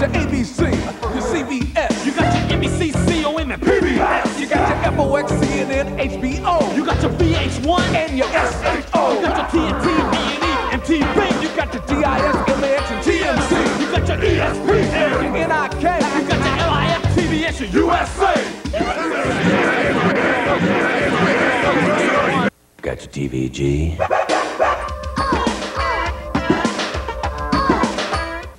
your ABC, your CBS. You got your NBC, COM, and PBS. You got your FOX, CNN, HBO. You got your VH1 and your SHO. You got your TNT, A&E, MTV. You got your TIS, MAX, and TMC. You got your ESPN, your NIK. You got your LIF, TBS, and USA. Got your TVG.